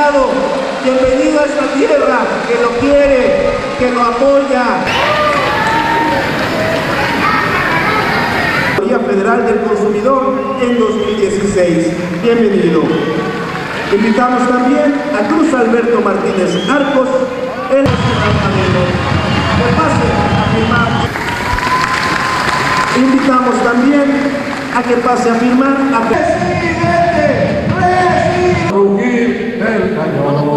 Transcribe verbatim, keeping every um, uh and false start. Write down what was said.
Delgado, bienvenido a esta tierra que lo quiere, que lo apoya. Federal del Consumidor en dos mil dieciséis. Bienvenido. Invitamos también a Cruz Alberto Martínez Arcos, el ciudadano, que pase a firmar. Invitamos también a que pase a firmar a Presidente, Presidente. Rugir el cañón.